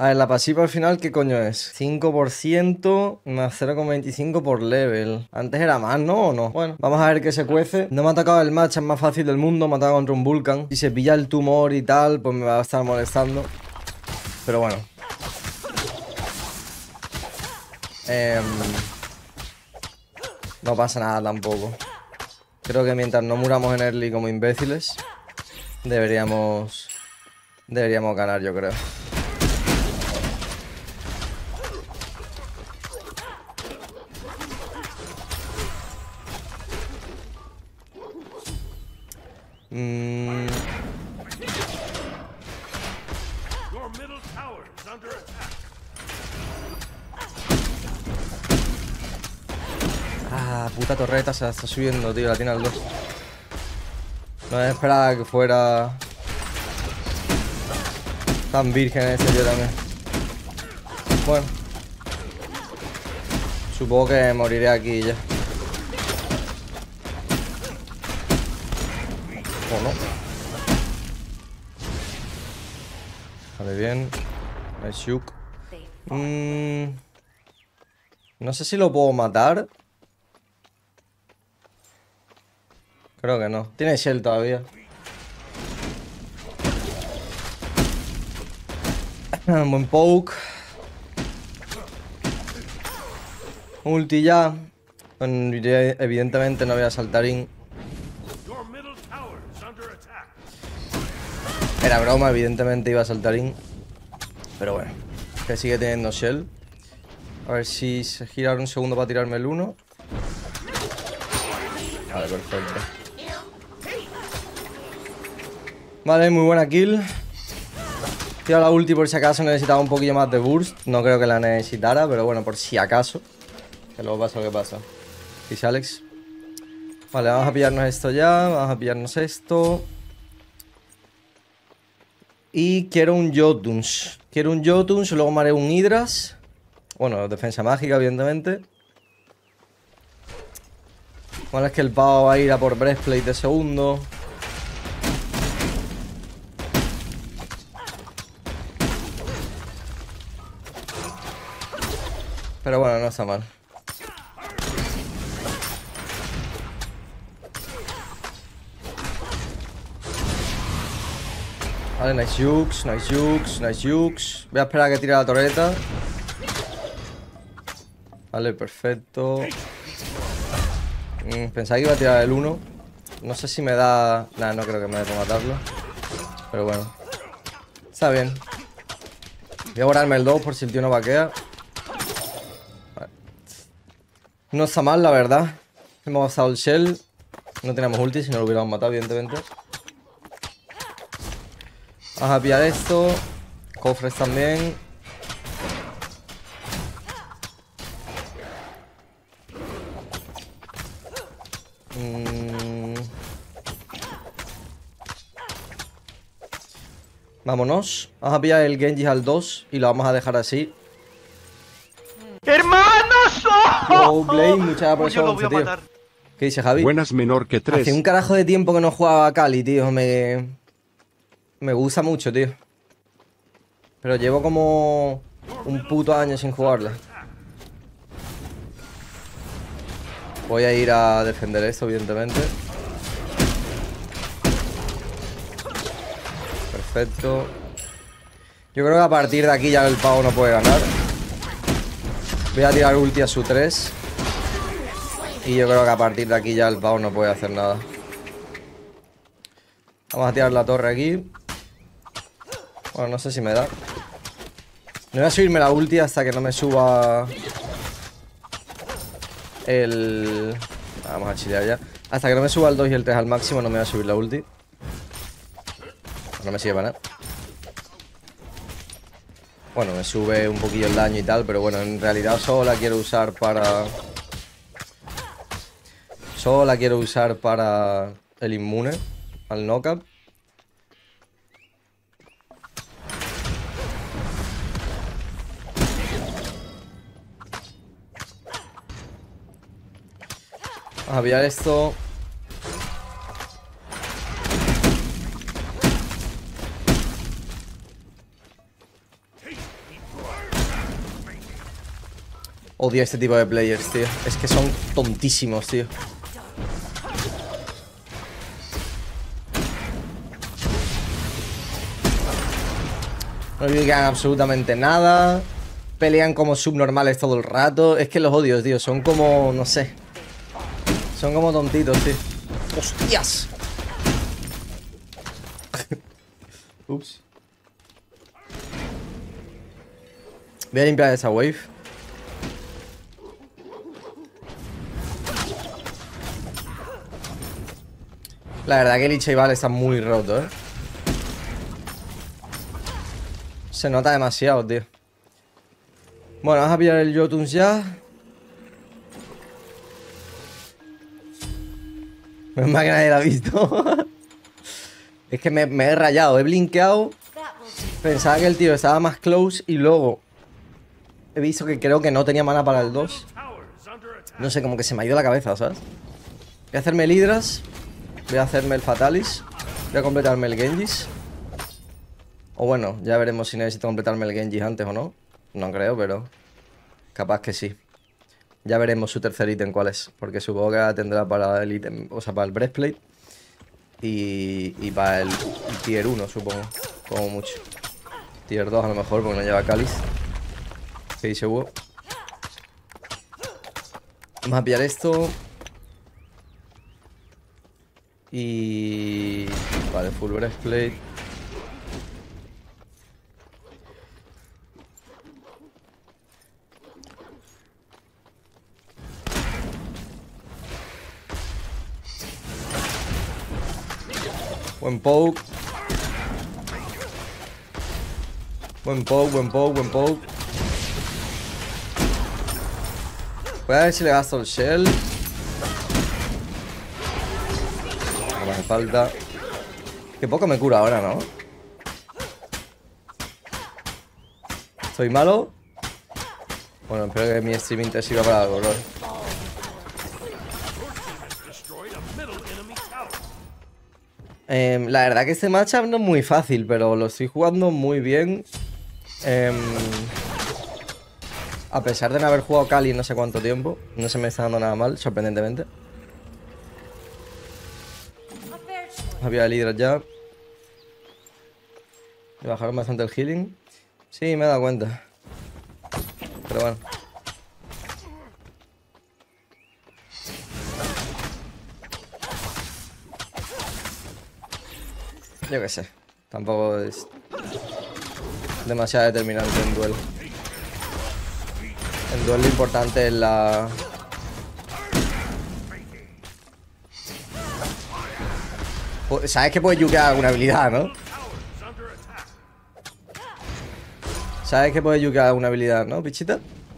A ver, la pasiva al final, ¿qué coño es? 5% más 0,25 por level. Antes era más, ¿no? ¿O no? Bueno, vamos a ver qué se cuece. No me ha tocado el match más fácil del mundo. Me ha tocado contra un Vulcan. Si se pilla el tumor y tal, pues me va a estar molestando. Pero bueno. No pasa nada tampoco. Creo que mientras no muramos en early como imbéciles, deberíamos ganar, yo creo. Ah, puta torreta se la está subiendo, tío. La tiene al 2. No esperaba que fuera tan virgen ese tío también. Bueno. Supongo que moriré aquí ya. ¿O no? Vale, bien. Nice Yuk. No sé si lo puedo matar. Creo que no. Tiene Shell todavía. Buen poke. Ulti ya. Evidentemente no voy a saltar in. Era broma, evidentemente iba a saltar in. Pero bueno. Que sigue teniendo Shell. A ver si se gira ahora un segundo para tirarme el 1. Vale, perfecto. Vale, muy buena kill. Tiro la ulti por si acaso necesitaba un poquillo más de burst. No creo que la necesitara, pero bueno, por si acaso. Que luego pasa lo que pasa. Dice Alex. Vale, vamos a pillarnos esto ya. Vamos a pillarnos esto. Y quiero un Jotuns. Quiero un Jotuns, luego me haré un Hydras. Bueno, defensa mágica, evidentemente. Bueno, es que el pavo va a ir a por Breastplate de segundo. Pero bueno, no está mal. Vale, nice jukes, nice jukes, nice jukes. Voy a esperar a que tire la torreta. Vale, perfecto. Pensaba que iba a tirar el 1. No sé si me da... Nah, no creo que me dé por matarlo. Pero bueno. Está bien. Voy a guardarme el 2 por si el tío no vaquea. Vale. No está mal, la verdad. Hemos gastado el shell. No tenemos ulti, si no lo hubiéramos matado, evidentemente. Vamos a pillar esto. Cofres también. Vámonos. Vamos a pillar el Genji al 2 y lo vamos a dejar así. ¡Hermanos! Oh, Blade, muchas gracias por eso, Yo lo voy a tío. matar. ¿Qué dice Javi? Buenas menor que 3. Hace un carajo de tiempo que no jugaba a Kali, tío. Me gusta mucho, tío. Pero llevo como un puto año sin jugarla. Voy a ir a defender esto, evidentemente. Perfecto. Yo creo que a partir de aquí ya el pavo no puede ganar. Voy a tirar ulti a su 3. Y yo creo que a partir de aquí ya el pavo no puede hacer nada. Vamos a tirar la torre aquí. Bueno, no sé si me da. No voy a subirme la ulti hasta que no me suba el... Vamos a chilear ya. Hasta que no me suba el 2 y el 3 al máximo no me voy a subir la ulti. No me sirve para nada. Bueno, me sube un poquillo el daño y tal, pero bueno, en realidad solo la quiero usar para... Solo la quiero usar para el inmune al knockup. Vamos a pillar esto. Odio este tipo de players, tío. Es que son tontísimos, tío. No digan absolutamente nada. Pelean como subnormales todo el rato. Es que los odio, tío. Son como... no sé. Son como tontitos, tío. ¡Hostias! Ups. Voy a limpiar esa wave. La verdad que el Ichival está muy roto, ¿eh? Se nota demasiado, tío. Bueno, vamos a pillar el Jotuns ya. Menos mal que nadie lo ha visto. Es que me he rayado, he blinkeado. Pensaba que el tío estaba más close y luego he visto que creo que no tenía mana para el 2. No sé, como que se me ha ido la cabeza, ¿sabes? Voy a hacerme el Hydras. Voy a hacerme el Fatalis. Voy a completarme el Genjis. O bueno, ya veremos si necesito completarme el Genjis antes o no. No creo, pero capaz que sí. Ya veremos su tercer ítem cuál es. Porque supongo que la tendrá para el ítem, o sea, para el Breastplate. Y para el tier 1, supongo. Como mucho. Tier 2 a lo mejor, porque no lleva cáliz. ¿Qué dice Hugo? Vamos a pillar esto. Y... vale, full breastplate. Buen poke. Buen poke, buen poke, buen poke. Voy a ver si le gasto el shell. No me hace falta. Que poco me cura ahora, ¿no? ¿Estoy malo? Bueno, espero que mi streaming te sirva para algo, ¿no? La verdad que este matchup no es muy fácil, pero lo estoy jugando muy bien. A pesar de no haber jugado Kali no sé cuánto tiempo, no se me está dando nada mal, sorprendentemente. Había el Hydra ya. Me bajaron bastante el healing. Sí, me he dado cuenta. Pero bueno. Yo qué sé. Tampoco es demasiado determinante en duelo. En duelo lo importante es la... Sabes que puedes yukear alguna habilidad, ¿no? Sabes que puedes yukear alguna habilidad, ¿no, pichita?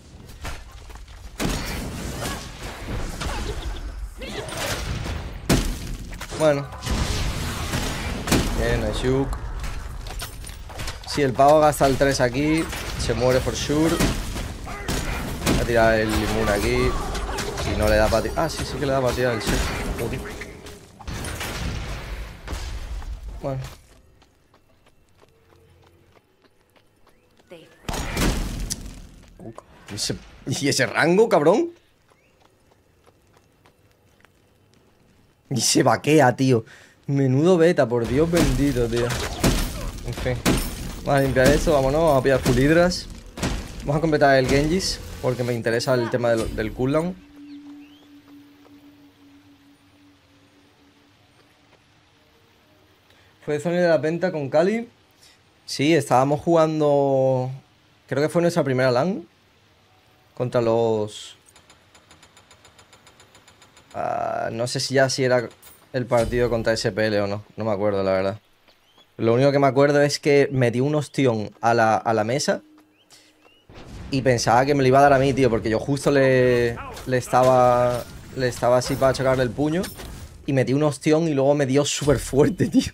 Bueno. Bien, nice yuke. Si el pavo gasta el 3 aquí, se muere for sure. Voy a tirar el inmune aquí. Si no le da para tirar... Ah, sí, sí que le da para tirar el shell. Bueno. ¿Y ese rango, cabrón? Y se vaquea, tío. Menudo beta, por Dios bendito, tío. En fin. Vamos a limpiar esto, vámonos. Vamos a pillar full hydras. Vamos a completar el Genjis, porque me interesa el tema del cooldown. ¿Fue Zone de la Penta con Kali? Sí, estábamos jugando... Creo que fue nuestra primera LAN. Contra los... no sé si ya era el partido contra SPL o no. No me acuerdo, la verdad. Lo único que me acuerdo es que me dio un ostión a la mesa. Y pensaba que me lo iba a dar a mí, tío. Porque yo justo le estaba así para chocarle el puño. Y me dio un ostión y luego me dio súper fuerte, tío.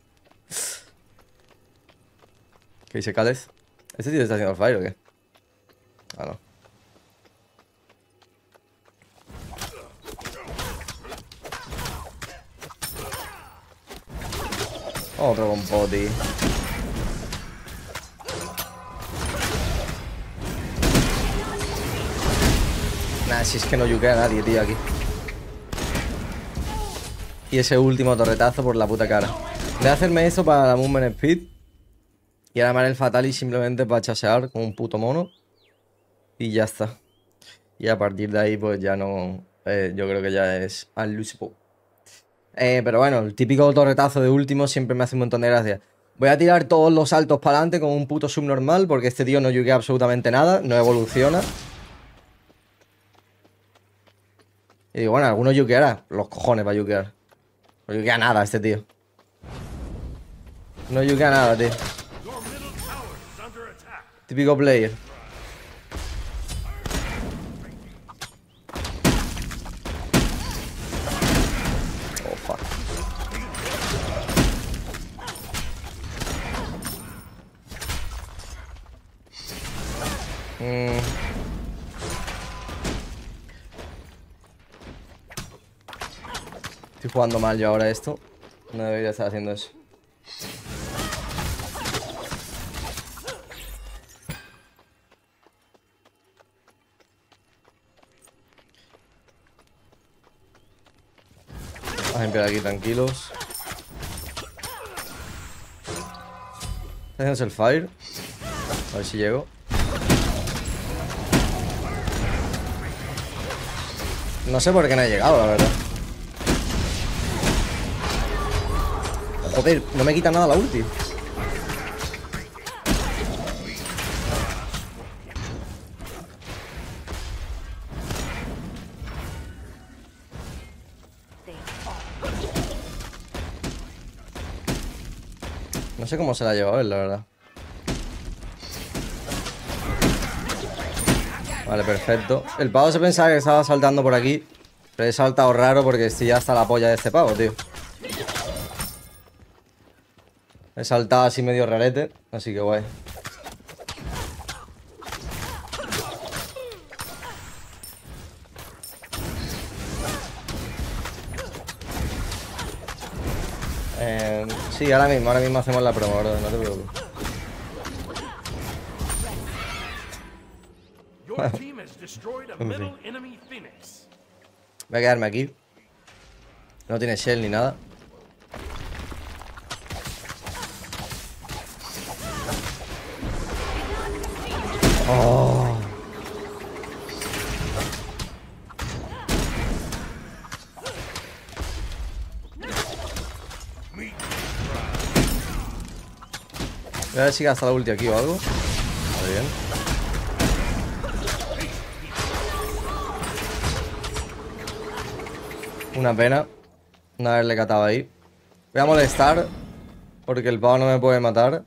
¿Qué dice Calez? ¿Este tío está haciendo el fire o qué? Ah, no. Otro con poti. Nah, si es que no yukea a nadie, tío, aquí. Y ese último torretazo por la puta cara. Voy a hacerme eso para la Movement Speed. Y ahora el Fatality simplemente para chasear con un puto mono. Y ya está. Y a partir de ahí, pues ya no. Yo creo que ya es unlosable. Pero bueno, el típico torretazo de último siempre me hace un montón de gracia. Voy a tirar todos los saltos para adelante con un puto subnormal, porque este tío no yukea absolutamente nada, no evoluciona. Y digo, bueno, algunos yukeará. Los cojones va a yukear. No yukea nada este tío. No yukea nada, tío. Típico player. Oh, fuck. Estoy jugando mal yo ahora esto. No debería estar haciendo eso. Vamos a limpiar aquí tranquilos. Está haciéndose el fire. A ver si llego. No sé por qué no he llegado, la verdad. Joder, no me quita nada la ulti. No sé cómo se la ha llevado él, la verdad. Vale, perfecto. El pavo se pensaba que estaba saltando por aquí, pero he saltado raro porque estoy ya hasta la polla de este pavo, tío. He saltado así medio rarete, así que guay. Sí, ahora mismo hacemos la promo, bro, no te preocupes. Voy a quedarme aquí. No tiene shell ni nada. Oh. Voy a ver si gasta la ulti aquí o algo. Vale, bien. Una pena no haberle catado ahí. Voy a molestar porque el pavo no me puede matar.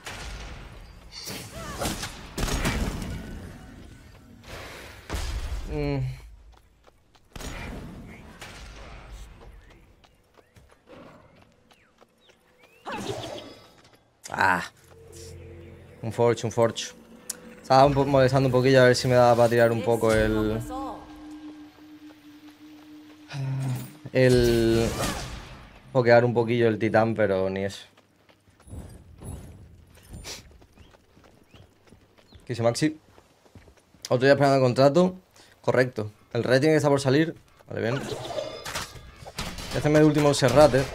Ah. Un Forge. Estaba molestando un poquillo a ver si me daba para tirar un poco pokear un poquillo el titán, pero ni eso. ¿Qué dice Maxi? Otro día esperando el contrato. Correcto. El rating está por salir. Vale, bien. Voy a hacerme el último serrate.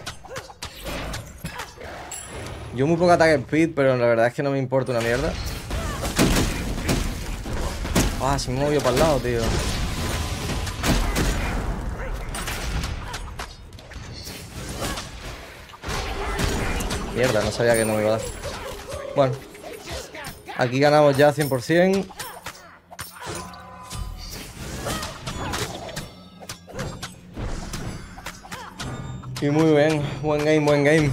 Yo muy poco ataque speed, pero la verdad es que no me importa una mierda. Ah, se me movió para el lado, tío. Mierda, no sabía que no me iba a dar. Bueno. Aquí ganamos ya 100%. Y muy bien. Buen game.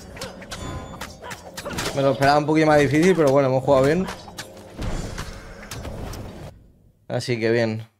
Me lo esperaba un poquito más difícil, pero bueno, hemos jugado bien. Así que bien.